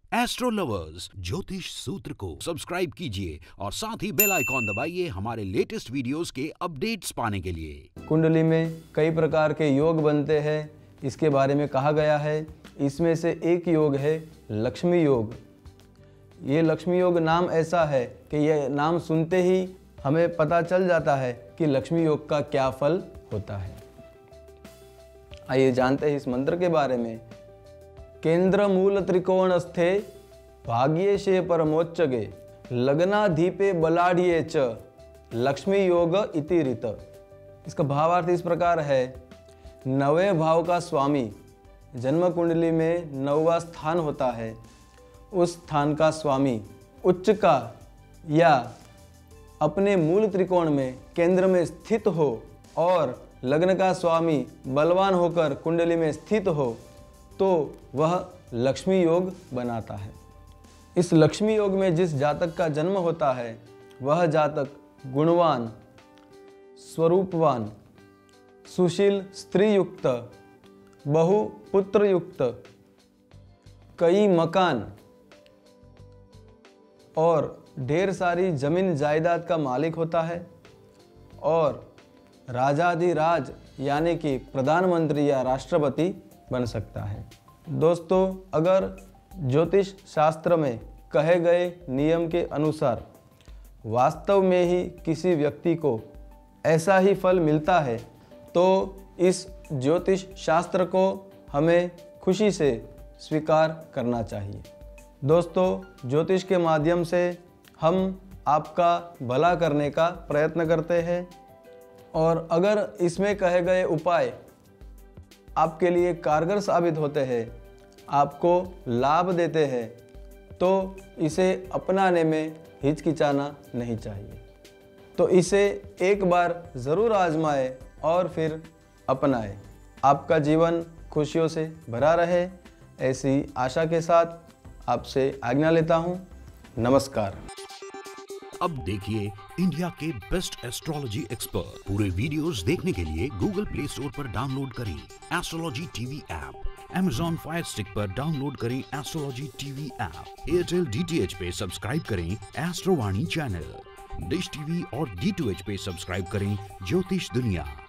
Astro lovers ज्योतिष सूत्र को सब्सक्राइब कीजिए और साथ ही बेल आइकॉन दबाइए हमारे लेटेस्ट वीडियोस के अपडेट्स पाने के लिए। कुंडली में कई प्रकार के योग बनते हैं, इसके बारे में कहा गया है। इसमें से एक योग है लक्ष्मी योग। ये लक्ष्मी योग नाम ऐसा है कि यह नाम सुनते ही हमें पता चल जाता है कि लक्ष्मी योग का क्या फल होता है। आइए जानते हैं इस मंत्र के बारे में। केंद्र मूल त्रिकोणस्थे भाग्येशे परमोच्चगे लग्नाधीपे बलाढ्ये च लक्ष्मी योग इति ऋत। इसका भावार्थ इस प्रकार है। नवे भाव का स्वामी, जन्म कुंडली में 9वां स्थान होता है, उस स्थान का स्वामी उच्च का या अपने मूल त्रिकोण में केंद्र में स्थित हो और लग्न का स्वामी बलवान होकर कुंडली में स्थित हो तो वह लक्ष्मी योग बनाता है। इस लक्ष्मी योग में जिस जातक का जन्म होता है वह जातक गुणवान, स्वरूपवान, सुशील स्त्री युक्त, बहुपुत्र युक्त, कई मकान और ढेर सारी जमीन जायदाद का मालिक होता है और राजाधिराज यानी कि प्रधानमंत्री या राष्ट्रपति बन सकता है। दोस्तों, अगर ज्योतिष शास्त्र में कहे गए नियम के अनुसार वास्तव में ही किसी व्यक्ति को ऐसा ही फल मिलता है तो इस ज्योतिष शास्त्र को हमें खुशी से स्वीकार करना चाहिए। दोस्तों, ज्योतिष के माध्यम से हम आपका भला करने का प्रयत्न करते हैं और अगर इसमें कहे गए उपाय आपके लिए कारगर साबित होते हैं, आपको लाभ देते हैं, तो इसे अपनाने में हिचकिचाना नहीं चाहिए। तो इसे एक बार ज़रूर आजमाएं और फिर अपनाएं। आपका जीवन खुशियों से भरा रहे, ऐसी आशा के साथ आपसे आज्ञा लेता हूँ। नमस्कार। अब देखिए इंडिया के बेस्ट एस्ट्रोलॉजी एक्सपर्ट। पूरे वीडियोस देखने के लिए गूगल प्ले स्टोर पर डाउनलोड करें astrology TV app. Amazon fire stick पर डाउनलोड करें astrology TV app. Airtel DTH पे सब्सक्राइब करें एस्ट्रोवाणी चैनल। डिश टीवी और D2H पे सब्सक्राइब करें ज्योतिष दुनिया।